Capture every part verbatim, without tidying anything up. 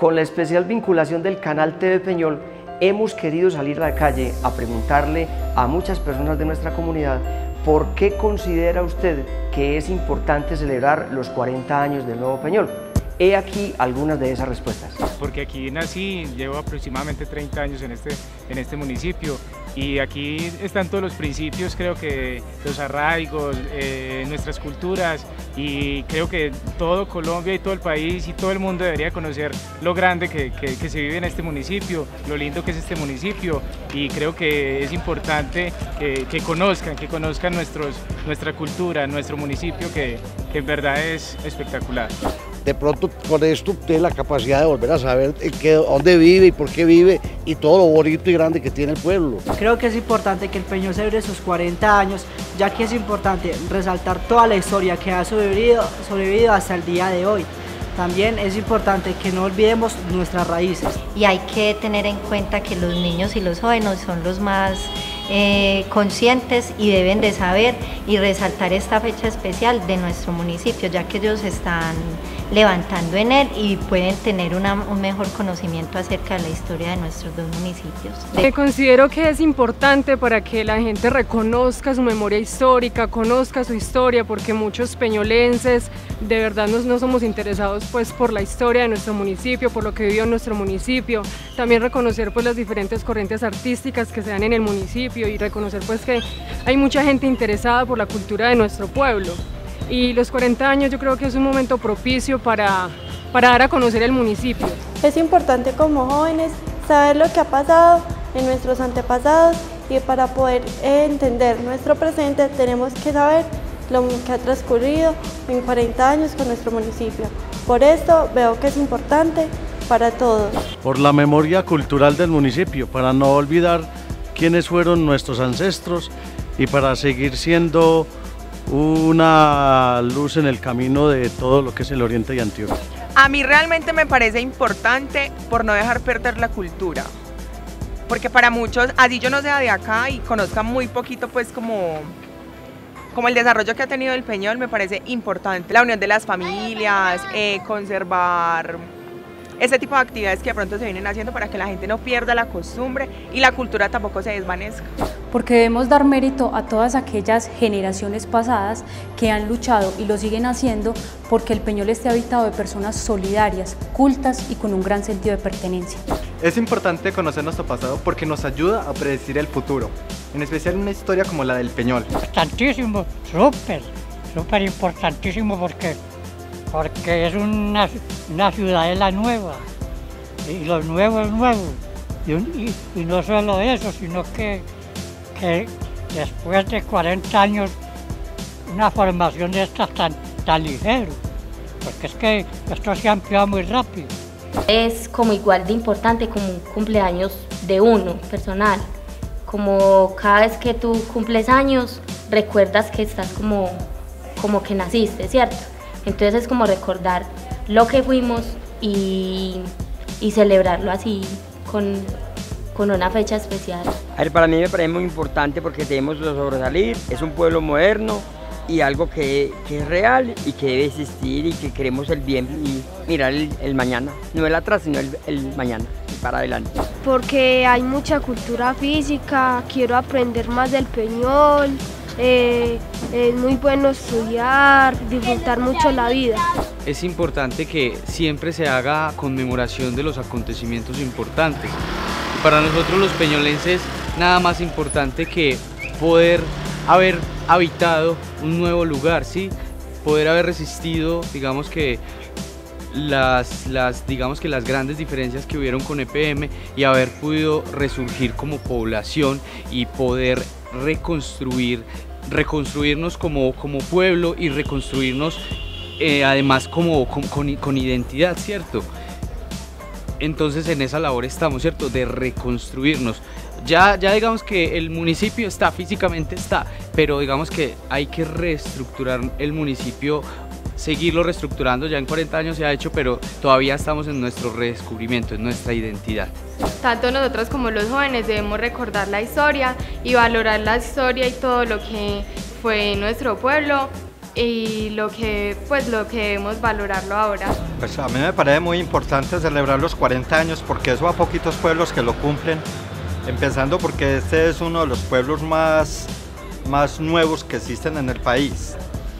Con la especial vinculación del canal T V Peñol, hemos querido salir a la calle a preguntarle a muchas personas de nuestra comunidad por qué considera usted que es importante celebrar los cuarenta años del nuevo Peñol. He aquí algunas de esas respuestas. Porque aquí nací, llevo aproximadamente treinta años en este, en este municipio y aquí están todos los principios, creo que los arraigos, eh, nuestras culturas, y creo que todo Colombia y todo el país y todo el mundo debería conocer lo grande que, que, que se vive en este municipio, lo lindo que es este municipio, y creo que es importante que, que conozcan, que conozcan nuestros, nuestra cultura, nuestro municipio, que, que en verdad es espectacular. De pronto con esto tiene la capacidad de volver a saber qué, dónde vive y por qué vive y todo lo bonito y grande que tiene el pueblo. Creo que es importante que el Peñol celebre sus cuarenta años, ya que es importante resaltar toda la historia que ha sobrevivido, sobrevivido hasta el día de hoy. También es importante que no olvidemos nuestras raíces. Y hay que tener en cuenta que los niños y los jóvenes son los más eh, conscientes y deben de saber y resaltar esta fecha especial de nuestro municipio, ya que ellos están levantando en él y pueden tener una, un mejor conocimiento acerca de la historia de nuestros dos municipios. Me considero que es importante para que la gente reconozca su memoria histórica, conozca su historia, porque muchos peñolenses de verdad no, no somos interesados pues por la historia de nuestro municipio, por lo que vivió en nuestro municipio. También reconocer pues las diferentes corrientes artísticas que se dan en el municipio y reconocer pues que hay mucha gente interesada por la cultura de nuestro pueblo. Y los cuarenta años yo creo que es un momento propicio para, para dar a conocer el municipio. Es importante como jóvenes saber lo que ha pasado en nuestros antepasados, y para poder entender nuestro presente tenemos que saber lo que ha transcurrido en cuarenta años con nuestro municipio. Por esto veo que es importante para todos. Por la memoria cultural del municipio, para no olvidar quiénes fueron nuestros ancestros y para seguir siendo una luz en el camino de todo lo que es el Oriente y Antioquia. A mí realmente me parece importante por no dejar perder la cultura, porque para muchos, así yo no sea de acá y conozca muy poquito pues como, como el desarrollo que ha tenido el Peñol, me parece importante la unión de las familias, eh, conservar ese tipo de actividades que de pronto se vienen haciendo para que la gente no pierda la costumbre y la cultura tampoco se desvanezca. Porque debemos dar mérito a todas aquellas generaciones pasadas que han luchado y lo siguen haciendo porque el Peñol esté habitado de personas solidarias, cultas y con un gran sentido de pertenencia. Es importante conocer nuestro pasado porque nos ayuda a predecir el futuro, en especial una historia como la del Peñol. Importantísimo, súper, súper importantísimo porque, porque es una, una ciudadela nueva y lo nuevo es nuevo. Y, y, y no solo eso, sino que que después de cuarenta años una formación de estas tan, tan ligero, porque es que esto se ha ampliado muy rápido. Es como igual de importante como un cumpleaños de uno, personal, como cada vez que tú cumples años, recuerdas que estás como, como que naciste, ¿cierto? Entonces es como recordar lo que fuimos y, y celebrarlo así con... con una fecha especial. A ver, para mí me parece muy importante porque debemos sobresalir, es un pueblo moderno y algo que, que es real y que debe existir y que queremos el bien y mirar el, el mañana, no el atrás sino el, el mañana, y para adelante. Porque hay mucha cultura física, quiero aprender más del Peñol, eh, es muy bueno estudiar, disfrutar mucho la vida. Es importante que siempre se haga conmemoración de los acontecimientos importantes. Para nosotros los peñolenses, nada más importante que poder haber habitado un nuevo lugar, ¿sí? Poder haber resistido, digamos que las, las, digamos que las grandes diferencias que hubieron con E P M y haber podido resurgir como población y poder reconstruir, reconstruirnos como, como pueblo y reconstruirnos eh, además como, con, con, con identidad, ¿cierto? Entonces en esa labor estamos, ¿cierto? De reconstruirnos. Ya, ya digamos que el municipio está, físicamente está, pero digamos que hay que reestructurar el municipio, seguirlo reestructurando. Ya en cuarenta años se ha hecho, pero todavía estamos en nuestro redescubrimiento, en nuestra identidad. Tanto nosotros como los jóvenes debemos recordar la historia y valorar la historia y todo lo que fue nuestro pueblo y lo que, pues, lo que debemos valorarlo ahora. Pues a mí me parece muy importante celebrar los cuarenta años porque eso a poquitos pueblos que lo cumplen, empezando porque este es uno de los pueblos más, más nuevos que existen en el país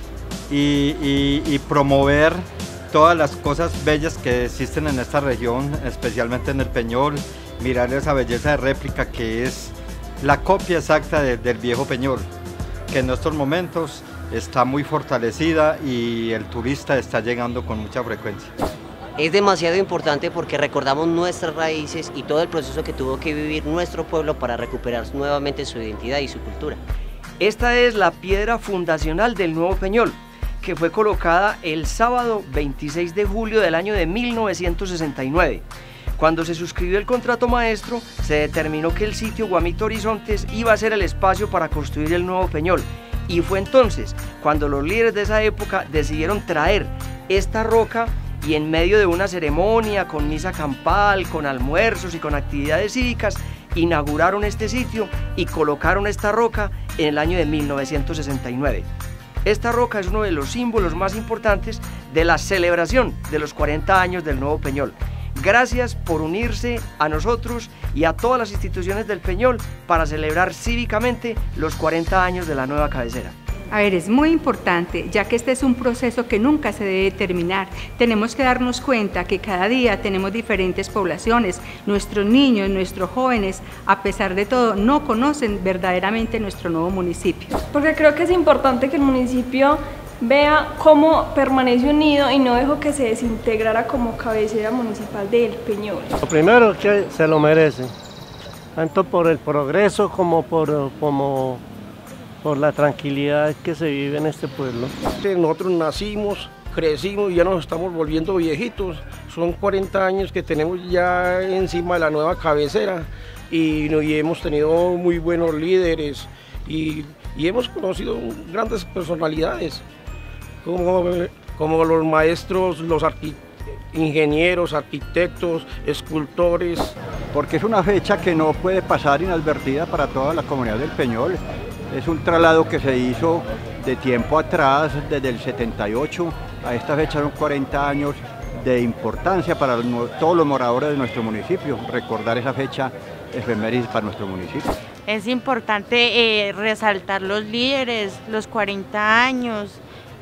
y, y, y promover todas las cosas bellas que existen en esta región, especialmente en el Peñol, mirar esa belleza de réplica que es la copia exacta de, del viejo Peñol, que en estos momentos está muy fortalecida y el turista está llegando con mucha frecuencia. Es demasiado importante porque recordamos nuestras raíces y todo el proceso que tuvo que vivir nuestro pueblo para recuperar nuevamente su identidad y su cultura. Esta es la piedra fundacional del nuevo Peñol, que fue colocada el sábado veintiséis de julio del año de mil novecientos sesenta y nueve. Cuando se suscribió el contrato maestro, se determinó que el sitio Guamito Horizontes iba a ser el espacio para construir el nuevo Peñol. Y fue entonces cuando los líderes de esa época decidieron traer esta roca y en medio de una ceremonia con misa campal, con almuerzos y con actividades cívicas, inauguraron este sitio y colocaron esta roca en el año de mil novecientos sesenta y nueve. Esta roca es uno de los símbolos más importantes de la celebración de los cuarenta años del nuevo Peñol. Gracias por unirse a nosotros y a todas las instituciones del Peñol para celebrar cívicamente los cuarenta años de la nueva cabecera. A ver, es muy importante, ya que este es un proceso que nunca se debe terminar. Tenemos que darnos cuenta que cada día tenemos diferentes poblaciones. Nuestros niños, nuestros jóvenes, a pesar de todo, no conocen verdaderamente nuestro nuevo municipio. Porque creo que es importante que el municipio vea cómo permanece unido y no dejó que se desintegrara como cabecera municipal del Peñol. Lo primero es que se lo merece, tanto por el progreso como por, como por la tranquilidad que se vive en este pueblo. Nosotros nacimos, crecimos y ya nos estamos volviendo viejitos. Son cuarenta años que tenemos ya encima de la nueva cabecera y, y hemos tenido muy buenos líderes y, y hemos conocido grandes personalidades. Como, como los maestros, los arqui- ingenieros, arquitectos, escultores. Porque es una fecha que no puede pasar inadvertida para toda la comunidad del Peñol. Es un traslado que se hizo de tiempo atrás, desde el setenta y ocho, a esta fecha son cuarenta años de importancia para todos los moradores de nuestro municipio, recordar esa fecha efeméride para nuestro municipio. Es importante eh, resaltar los líderes, los cuarenta años,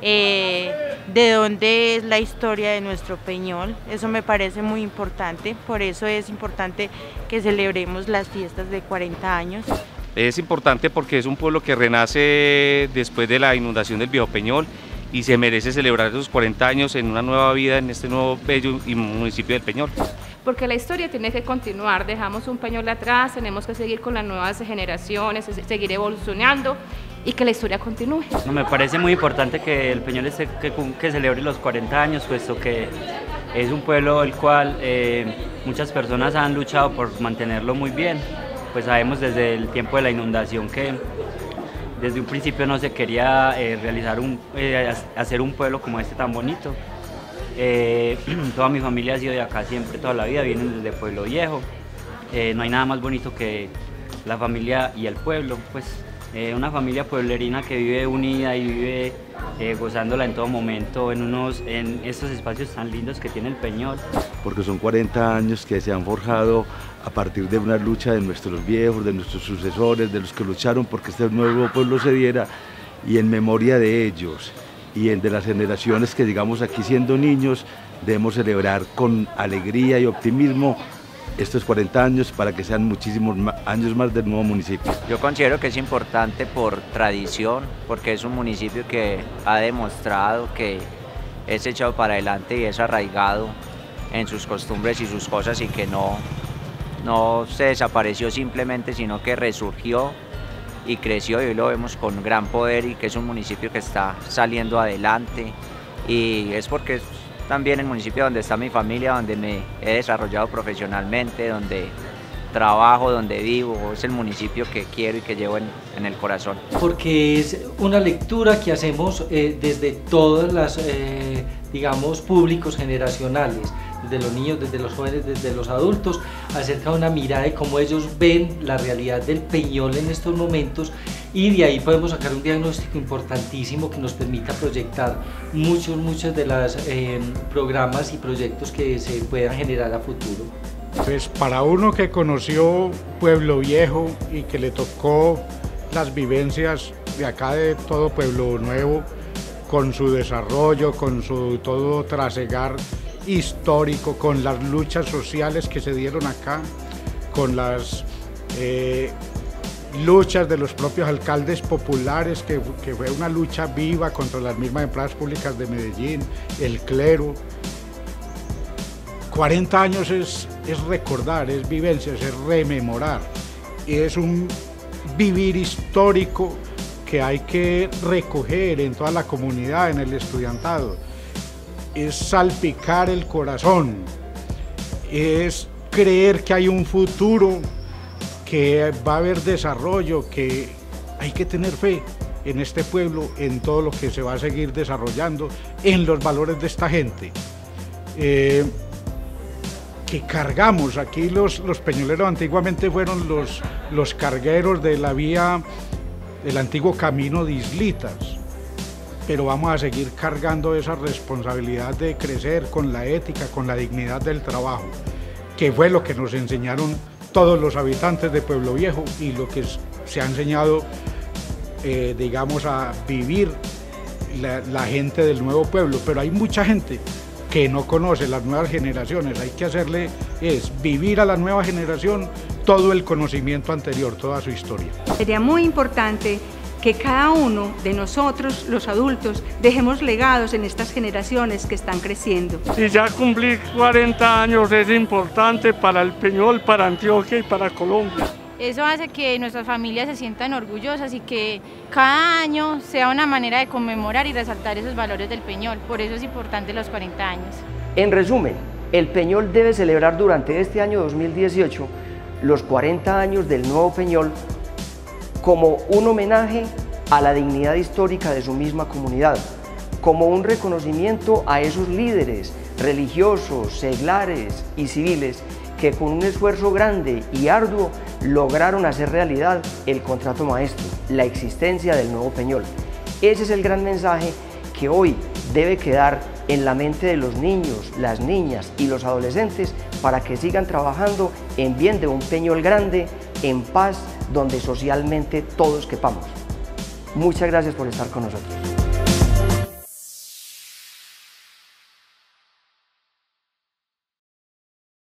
Eh, de dónde es la historia de nuestro Peñol. Eso me parece muy importante, por eso es importante que celebremos las fiestas de cuarenta años. Es importante porque es un pueblo que renace después de la inundación del viejo Peñol y se merece celebrar esos cuarenta años en una nueva vida en este nuevo bello municipio del Peñol. Porque la historia tiene que continuar, dejamos un Peñol atrás, tenemos que seguir con las nuevas generaciones, seguir evolucionando y que la historia continúe. No, me parece muy importante que el Peñol esté, que, que celebre los cuarenta años, puesto que es un pueblo el cual eh, muchas personas han luchado por mantenerlo muy bien. Pues sabemos desde el tiempo de la inundación que desde un principio no se quería eh, realizar un, eh, hacer un pueblo como este tan bonito. Eh, toda mi familia ha sido de acá siempre, toda la vida, vienen desde Pueblo Viejo. Eh, no hay nada más bonito que la familia y el pueblo, pues eh, una familia pueblerina que vive unida y vive eh, gozándola en todo momento en, unos, en estos espacios tan lindos que tiene el Peñol. Porque son cuarenta años que se han forjado a partir de una lucha de nuestros viejos, de nuestros sucesores, de los que lucharon porque este nuevo pueblo se diera, y en memoria de ellos y de las generaciones que, digamos, aquí siendo niños, debemos celebrar con alegría y optimismo estos cuarenta años para que sean muchísimos años más del nuevo municipio. Yo considero que es importante por tradición, porque es un municipio que ha demostrado que es echado para adelante y es arraigado en sus costumbres y sus cosas y que no, no se desapareció simplemente, sino que resurgió y creció, y hoy lo vemos con gran poder y que es un municipio que está saliendo adelante, y es porque es también el municipio donde está mi familia, donde me he desarrollado profesionalmente, donde trabajo, donde vivo, es el municipio que quiero y que llevo en, en el corazón. Porque es una lectura que hacemos eh, desde todas las, eh, digamos, públicos generacionales, desde los niños, desde los jóvenes, desde los adultos, acerca de una mirada de cómo ellos ven la realidad del Peñol en estos momentos y de ahí podemos sacar un diagnóstico importantísimo que nos permita proyectar muchos, muchos de los eh, programas y proyectos que se puedan generar a futuro. Pues para uno que conoció Pueblo Viejo y que le tocó las vivencias de acá de todo Pueblo Nuevo, con su desarrollo, con su todo trasegar histórico, con las luchas sociales que se dieron acá, con las eh, luchas de los propios alcaldes populares, que, que fue una lucha viva contra las mismas empresas públicas de Medellín, el clero. cuarenta años es, es recordar, es vivencias, es rememorar, y es un vivir histórico que hay que recoger en toda la comunidad, en el estudiantado. Es salpicar el corazón, es creer que hay un futuro, que va a haber desarrollo, que hay que tener fe en este pueblo, en todo lo que se va a seguir desarrollando, en los valores de esta gente. Eh, que cargamos, aquí los, los peñoleros antiguamente fueron los, los cargueros de la vía, del antiguo camino de Islitas, pero vamos a seguir cargando esa responsabilidad de crecer con la ética, con la dignidad del trabajo, que fue lo que nos enseñaron todos los habitantes de Pueblo Viejo y lo que se ha enseñado, eh, digamos, a vivir la, la gente del nuevo pueblo, pero hay mucha gente que no conoce las nuevas generaciones. Hay que hacerle es vivir a la nueva generación todo el conocimiento anterior, toda su historia. Sería muy importante que cada uno de nosotros, los adultos, dejemos legados en estas generaciones que están creciendo. Si ya cumplí cuarenta años es importante para el Peñol, para Antioquia y para Colombia. Eso hace que nuestras familias se sientan orgullosas y que cada año sea una manera de conmemorar y resaltar esos valores del Peñol. Por eso es importante los cuarenta años. En resumen, el Peñol debe celebrar durante este año dos mil dieciocho los cuarenta años del nuevo Peñol como un homenaje a la dignidad histórica de su misma comunidad, como un reconocimiento a esos líderes religiosos, seglares y civiles que con un esfuerzo grande y arduo lograron hacer realidad el contrato maestro, la existencia del nuevo Peñol. Ese es el gran mensaje que hoy debe quedar en la mente de los niños, las niñas y los adolescentes para que sigan trabajando en bien de un Peñol grande, en paz, donde socialmente todos quepamos. Muchas gracias por estar con nosotros.